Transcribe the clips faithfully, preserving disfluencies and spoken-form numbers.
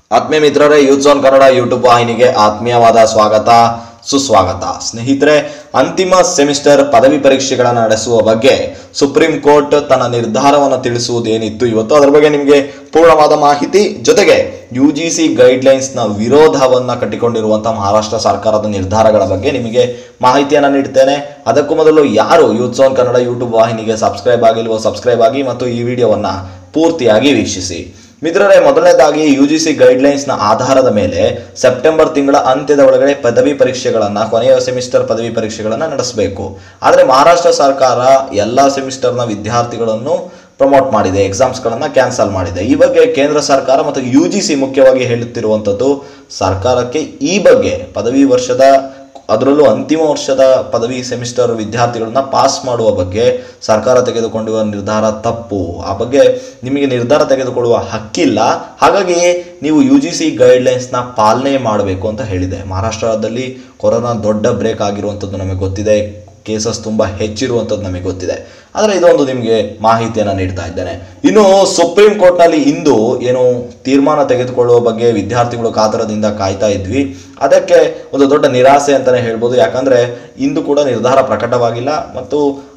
ಆತ್ಮೀಯ ಮಿತ್ರರೇ, youth zone Kannada YouTube ವಾಹಿನಿಗೆ ಆತ್ಮೀಯವಾದ ಸ್ವಾಗತ ಸುಸ್ವಾಗತ. ಸ್ನೇಹಿತರೆ, ಅಂತಿಮ ಸೆಮಿಸ್ಟರ್ ಪದವಿ ಪರೀಕ್ಷೆಗಳನ್ನು ನಡೆಸುವ ಬಗ್ಗೆ ಸುಪ್ರೀಂ ಕೋರ್ಟ್ ತನ್ನ ನಿರ್ಧಾರವನ್ನು ತಿಳಿಸುವುದೇನಿತ್ತು ಇವತ್ತು, ಅದರ ಬಗ್ಗೆ ನಿಮಗೆ ಪೂರ್ಣವಾದ ಮಾಹಿತಿ ಜೊತೆಗೆ ಯು ಜಿ ಸಿ ಗೈಡ್ಲೈನ್ಸ್ ನ ವಿರೋಧವನ್ನ ಕಟ್ಟಿಕೊಂಡಿರುವಂತಹ ಮಹಾರಾಷ್ಟ್ರ ಸರ್ಕಾರದ ನಿರ್ಧಾರಗಳ ಬಗ್ಗೆ ನಿಮಗೆ ಮಾಹಿತಿಯನ್ನು ನೀಡ್ತೇನೆ. ಅದಕ್ಕೂ ಮೊದಲು ಯಾರು ಯೂತ್ ಝೋನ್ ಕನ್ನಡ ಯೂಟ್ಯೂಬ್ ವಾಹಿನಿಗೆ ಸಬ್ಸ್ಕ್ರೈಬ್ ಆಗಿಲ್ವೋ ಸಬ್ಸ್ಕ್ರೈಬ್ ಆಗಿ ಮತ್ತು ಈ ವಿಡಿಯೋವನ್ನ ಪೂರ್ತಿಯಾಗಿ ವೀಕ್ಷಿಸಿ. ಮಿತ್ರರೇ, ಮೊದಲನೇದಾಗಿ ಯು ಜಿ ಸಿ ಗೈಡ್ಲೈನ್ಸ್ ನ ಆಧಾರದ ಮೇಲೆ ಸೆಪ್ಟೆಂಬರ್ ತಿಂಗಳ ಅಂತ್ಯದ ಒಳಗಡೆ ಪದವಿ ಪರೀಕ್ಷೆಗಳನ್ನ ಕೊನೆಯ ಸೆಮಿಸ್ಟರ್ ಪದವಿ ಪರೀಕ್ಷೆಗಳನ್ನ ನಡೆಸಬೇಕು. ಆದರೆ ಮಹಾರಾಷ್ಟ್ರ ಸರ್ಕಾರ ಎಲ್ಲಾ ಸೆಮಿಸ್ಟರ್ನ ವಿದ್ಯಾರ್ಥಿಗಳನ್ನು ಪ್ರಮೋಟ್ ಮಾಡಿದೆ, ಎಕ್ಸಾಮ್ಸ್ಗಳನ್ನ ಕ್ಯಾನ್ಸಲ್ ಮಾಡಿದೆ. ಈ ಬಗ್ಗೆ ಕೇಂದ್ರ ಸರ್ಕಾರ ಮತ್ತು ಯು ಜಿ ಸಿ ಮುಖ್ಯವಾಗಿ ಹೇಳುತ್ತಿರುವಂಥದ್ದು, ಸರ್ಕಾರಕ್ಕೆ ಈ ಬಗ್ಗೆ ಪದವಿ ವರ್ಷದ ಅದರಲ್ಲೂ ಅಂತಿಮ ವರ್ಷದ ಪದವಿ ಸೆಮಿಸ್ಟರ್ ವಿದ್ಯಾರ್ಥಿಗಳನ್ನ ಪಾಸ್ ಮಾಡುವ ಬಗ್ಗೆ ಸರ್ಕಾರ ತೆಗೆದುಕೊಂಡಿರುವ ನಿರ್ಧಾರ ತಪ್ಪು. ಆ ಬಗ್ಗೆ ನಿಮಗೆ ನಿರ್ಧಾರ ತೆಗೆದುಕೊಳ್ಳುವ ಹಕ್ಕಿಲ್ಲ. ಹಾಗಾಗಿ ನೀವು ಯು ಜಿ ಸಿ ಗೈಡ್ಲೈನ್ಸ್ನ ಪಾಲನೆ ಮಾಡಬೇಕು ಅಂತ ಹೇಳಿದೆ. ಮಹಾರಾಷ್ಟ್ರದಲ್ಲಿ ಕೊರೋನಾ ದೊಡ್ಡ ಬ್ರೇಕ್ ಆಗಿರುವಂಥದ್ದು ನಮಗೆ ಗೊತ್ತಿದೆ, ಕೇಸಸ್ ತುಂಬ ಹೆಚ್ಚಿರುವಂಥದ್ದು ನಮಗೆ ಗೊತ್ತಿದೆ. ಆದರೆ ಇದೊಂದು ನಿಮಗೆ ಮಾಹಿತಿಯನ್ನು ನೀಡ್ತಾ ಇದ್ದೇನೆ. ಇನ್ನು ಸುಪ್ರೀಂ ಕೋರ್ಟ್ನಲ್ಲಿ ಇಂದು ಏನು ತೀರ್ಮಾನ ತೆಗೆದುಕೊಳ್ಳುವ ಬಗ್ಗೆ ವಿದ್ಯಾರ್ಥಿಗಳು ಕಾತರದಿಂದ ಕಾಯ್ತಾ ಇದ್ವಿ. ಅದಕ್ಕೆ ಒಂದು ದೊಡ್ಡ ನಿರಾಸೆ ಅಂತಲೇ ಹೇಳ್ಬೋದು. ಯಾಕಂದರೆ ಇಂದು ಕೂಡ ನಿರ್ಧಾರ ಪ್ರಕಟವಾಗಿಲ್ಲ ಮತ್ತು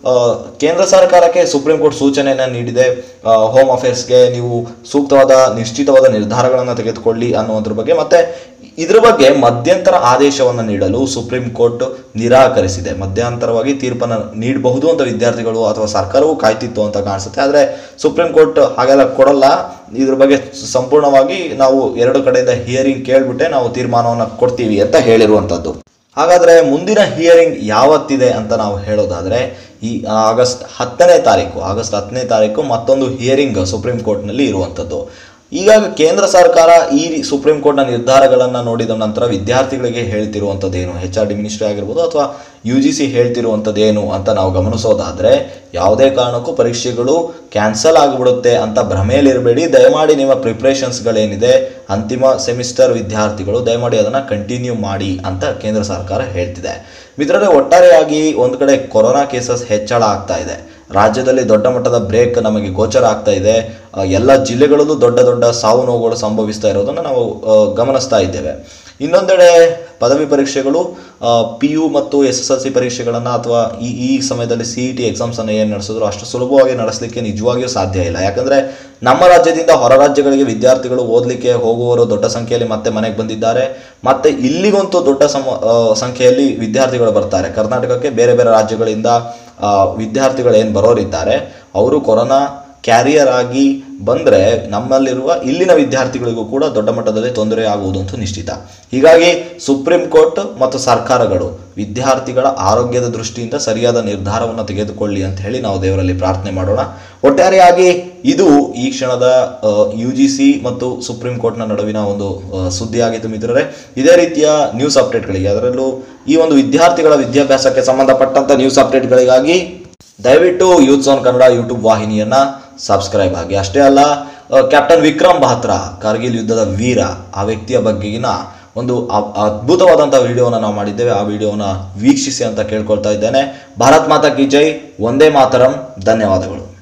ಕೇಂದ್ರ ಸರ್ಕಾರಕ್ಕೆ ಸುಪ್ರೀಂ ಕೋರ್ಟ್ ಸೂಚನೆಯನ್ನು ನೀಡಿದೆ, ಹೋಮ್ ಅಫೇರ್ಸ್ಗೆ ನೀವು ಸೂಕ್ತವಾದ ನಿಶ್ಚಿತವಾದ ನಿರ್ಧಾರಗಳನ್ನು ತೆಗೆದುಕೊಳ್ಳಿ ಅನ್ನುವುದ್ರ ಬಗ್ಗೆ. ಮತ್ತೆ ಇದರ ಬಗ್ಗೆ ಮಧ್ಯಂತರ ಆದೇಶವನ್ನು ನೀಡಲು ಸುಪ್ರೀಂ ಕೋರ್ಟ್ ನಿರಾಕರಿಸಿದೆ. ಮಧ್ಯಂತರವಾಗಿ ತೀರ್ಪನ್ನು ನೀಡಬಹುದು ಅಂತ ವಿದ್ಯಾರ್ಥಿಗಳು ಅಥವಾ ಸರ್ಕಾರವೂ ಕಾಯ್ತಿತ್ತು ಅಂತ ಕಾಣಿಸುತ್ತೆ. ಆದರೆ ಸುಪ್ರೀಂ ಕೋರ್ಟ್ ಹಾಗೆಲ್ಲ ಕೊಡಲ್ಲ. ಇದ್ರ ಬಗ್ಗೆ ಸಂಪೂರ್ಣವಾಗಿ ನಾವು ಎರಡು ಕಡೆಯಿಂದ ಹಿಯರಿಂಗ್ ಕೇಳ್ಬಿಟ್ಟೆ ನಾವು ತೀರ್ಮಾನವನ್ನು ಕೊಡ್ತೀವಿ ಅಂತ ಹೇಳಿರುವಂಥದ್ದು. ಹಾಗಾದರೆ ಮುಂದಿನ ಹಿಯರಿಂಗ್ ಯಾವತ್ತಿದೆ ಅಂತ ನಾವು ಹೇಳೋದಾದರೆ ಈ ಆಗಸ್ಟ್ ಹತ್ತನೇ ತಾರೀಕು ಆಗಸ್ಟ್ ಹತ್ತನೇ ತಾರೀಕು ಮತ್ತೊಂದು ಹಿಯರಿಂಗ್ ಸುಪ್ರೀಂ ಕೋರ್ಟ್ನಲ್ಲಿ ಇರುವಂಥದ್ದು. ಈಗಾಗ ಕೇಂದ್ರ ಸರ್ಕಾರ ಈ ಸುಪ್ರೀಂ ಕೋರ್ಟ್ನ ನಿರ್ಧಾರಗಳನ್ನು ನೋಡಿದ ನಂತರ ವಿದ್ಯಾರ್ಥಿಗಳಿಗೆ ಹೇಳ್ತಿರುವಂಥದ್ದು ಏನು, ಎಚ್ ಆರ್ ಡಿ ಮಿನಿಸ್ಟ್ರಿ ಆಗಿರ್ಬೋದು ಅಥವಾ ಯು ಜಿ ಸಿ ಹೇಳ್ತಿರುವಂಥದ್ದು ಏನು ಅಂತ ನಾವು ಗಮನಿಸೋದಾದರೆ, ಯಾವುದೇ ಕಾರಣಕ್ಕೂ ಪರೀಕ್ಷೆಗಳು ಕ್ಯಾನ್ಸಲ್ ಆಗಿಬಿಡುತ್ತೆ ಅಂತ ಭ್ರಮೆಯಲ್ಲಿರಬೇಡಿ. ದಯಮಾಡಿ ನಿಮ್ಮ ಪ್ರಿಪ್ರೇಷನ್ಸ್ಗಳೇನಿದೆ ಅಂತಿಮ ಸೆಮಿಸ್ಟರ್ ವಿದ್ಯಾರ್ಥಿಗಳು ದಯಮಾಡಿ ಅದನ್ನು ಕಂಟಿನ್ಯೂ ಮಾಡಿ ಅಂತ ಕೇಂದ್ರ ಸರ್ಕಾರ ಹೇಳ್ತಿದೆ. ಮಿತ್ರರೇ, ಒಟ್ಟಾರೆಯಾಗಿ ಒಂದು ಕಡೆ ಕೊರೋನಾ ಕೇಸಸ್ ಹೆಚ್ಚಳ ಆಗ್ತಾ ಇದೆ, ರಾಜ್ಯದಲ್ಲಿ ದೊಡ್ಡ ಮಟ್ಟದ ಬ್ರೇಕ್ ನಮಗೆ ಗೋಚರ ಆಗ್ತಾ ಇದೆ. ಎಲ್ಲ ಜಿಲ್ಲೆಗಳಲ್ಲೂ ದೊಡ್ಡ ದೊಡ್ಡ ಸಾವು ನೋವುಗಳು ಸಂಭವಿಸ್ತಾ ಇರೋದನ್ನು ನಾವು ಗಮನಿಸ್ತಾ ಇದ್ದೇವೆ. ಇನ್ನೊಂದೆಡೆ ಪದವಿ ಪರೀಕ್ಷೆಗಳು ಪಿ ಯು ಮತ್ತು ಎಸ್ ಎಸ್ ಎಲ್ ಸಿ ಪರೀಕ್ಷೆಗಳನ್ನು ಅಥವಾ ಈ ಈ ಸಮಯದಲ್ಲಿ ಸಿ ಇ ಟಿ ಎಕ್ಸಾಮ್ಸನ್ನು ಏನು ನಡೆಸಿದ್ರು ಅಷ್ಟು ಸುಲಭವಾಗಿ ನಡೆಸಲಿಕ್ಕೆ ನಿಜವಾಗಿಯೂ ಸಾಧ್ಯ ಇಲ್ಲ. ಯಾಕಂದರೆ ನಮ್ಮ ರಾಜ್ಯದಿಂದ ಹೊರ ರಾಜ್ಯಗಳಿಗೆ ವಿದ್ಯಾರ್ಥಿಗಳು ಓದಲಿಕ್ಕೆ ಹೋಗುವವರು ದೊಡ್ಡ ಸಂಖ್ಯೆಯಲ್ಲಿ ಮತ್ತೆ ಮನೆಗೆ ಬಂದಿದ್ದಾರೆ. ಮತ್ತು ಇಲ್ಲಿಗಂತೂ ದೊಡ್ಡ ಸಮ ಸಂಖ್ಯೆಯಲ್ಲಿ ವಿದ್ಯಾರ್ಥಿಗಳು ಬರ್ತಾರೆ. ಕರ್ನಾಟಕಕ್ಕೆ ಬೇರೆ ಬೇರೆ ರಾಜ್ಯಗಳಿಂದ ವಿದ್ಯಾರ್ಥಿಗಳು ಏನು ಬರೋರಿದ್ದಾರೆ ಅವರು ಕೊರೋನಾ ಕ್ಯಾರಿಯರ್ ಆಗಿ ಬಂದರೆ ನಮ್ಮಲ್ಲಿರುವ ಇಲ್ಲಿನ ವಿದ್ಯಾರ್ಥಿಗಳಿಗೂ ಕೂಡ ದೊಡ್ಡ ಮಟ್ಟದಲ್ಲಿ ತೊಂದರೆ ಆಗುವುದಂತೂ ನಿಶ್ಚಿತ. ಹೀಗಾಗಿ ಸುಪ್ರೀಂ ಕೋರ್ಟ್ ಮತ್ತು ಸರ್ಕಾರಗಳು ವಿದ್ಯಾರ್ಥಿಗಳ ಆರೋಗ್ಯದ ದೃಷ್ಟಿಯಿಂದ ಸರಿಯಾದ ನಿರ್ಧಾರವನ್ನು ತೆಗೆದುಕೊಳ್ಳಿ ಅಂತ ಹೇಳಿ ನಾವು ದೇವರಲ್ಲಿ ಪ್ರಾರ್ಥನೆ ಮಾಡೋಣ. ಒಟ್ಟಾರೆಯಾಗಿ ಇದು ಈ ಕ್ಷಣದ ಯು ಜಿ ಸಿ ಮತ್ತು ಸುಪ್ರೀಂ ಕೋರ್ಟ್ನ ನಡುವಿನ ಒಂದು ಸುದ್ದಿ ಆಗಿತ್ತು ಮಿತ್ರರೇ. ಇದೇ ರೀತಿಯ ನ್ಯೂಸ್ ಅಪ್ಡೇಟ್ಗಳಿಗೆ, ಅದರಲ್ಲೂ ಈ ಒಂದು ವಿದ್ಯಾರ್ಥಿಗಳ ವಿದ್ಯಾಭ್ಯಾಸಕ್ಕೆ ಸಂಬಂಧಪಟ್ಟಂತ ನ್ಯೂಸ್ ಅಪ್ಡೇಟ್ಗಳಿಗಾಗಿ ದಯವಿಟ್ಟು ಯೂತ್ ಝೋನ್ ಕನ್ನಡ ಯೂಟ್ಯೂಬ್ ವಾಹಿನಿಯನ್ನ ಸಬ್ಸ್ಕ್ರೈಬ್ ಆಗಿ. ಅಷ್ಟೇ ಅಲ್ಲ, ಕ್ಯಾಪ್ಟನ್ ವಿಕ್ರಮ್ ಬಾತ್ರಾ, ಕಾರ್ಗಿಲ್ ಯುದ್ಧದ ವೀರ, ಆ ವ್ಯಕ್ತಿಯ ಬಗ್ಗೆಗಿನ ಒಂದು ಅದ್ಭುತವಾದಂಥ ವಿಡಿಯೋನ ನಾವು ಮಾಡಿದ್ದೇವೆ. ಆ ವಿಡಿಯೋನ ವೀಕ್ಷಿಸಿ ಅಂತ ಕೇಳ್ಕೊಳ್ತಾ ಇದ್ದೇನೆ. ಭಾರತ್ ಮಾತಾ ಕಿ ಜೈ, ವಂದೇ ಮಾತರಂ. ಧನ್ಯವಾದಗಳು.